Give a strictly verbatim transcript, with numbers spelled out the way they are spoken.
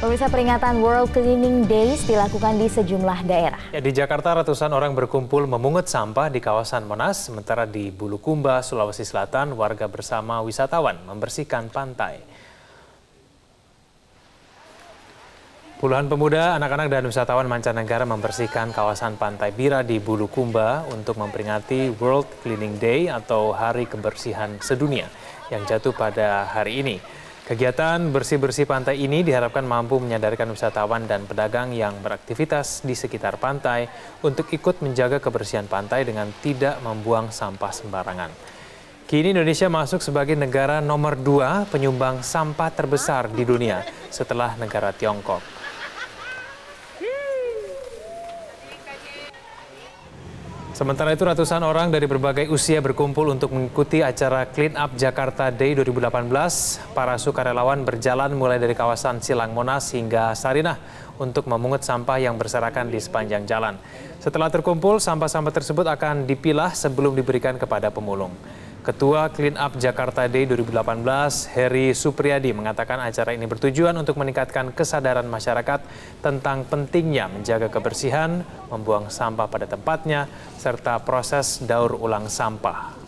Pemirsa, peringatan World Cleaning Days dilakukan di sejumlah daerah. Ya, di Jakarta, ratusan orang berkumpul memungut sampah di kawasan Monas, sementara di Bulukumba, Sulawesi Selatan, warga bersama wisatawan membersihkan pantai. Puluhan pemuda, anak-anak, dan wisatawan mancanegara membersihkan kawasan Pantai Bira di Bulukumba untuk memperingati World Cleaning Day atau Hari Kebersihan Sedunia yang jatuh pada hari ini. Kegiatan bersih-bersih pantai ini diharapkan mampu menyadarkan wisatawan dan pedagang yang beraktivitas di sekitar pantai untuk ikut menjaga kebersihan pantai dengan tidak membuang sampah sembarangan. Kini Indonesia masuk sebagai negara nomor dua penyumbang sampah terbesar di dunia setelah negara Tiongkok. Sementara itu, ratusan orang dari berbagai usia berkumpul untuk mengikuti acara Clean Up Jakarta Day dua ribu delapan belas. Para sukarelawan berjalan mulai dari kawasan Silang Monas hingga Sarinah untuk memungut sampah yang berserakan di sepanjang jalan. Setelah terkumpul, sampah-sampah tersebut akan dipilah sebelum diberikan kepada pemulung. Ketua Clean Up Jakarta Day dua ribu delapan belas, Heri Supriyadi, mengatakan acara ini bertujuan untuk meningkatkan kesadaran masyarakat tentang pentingnya menjaga kebersihan, membuang sampah pada tempatnya, serta proses daur ulang sampah.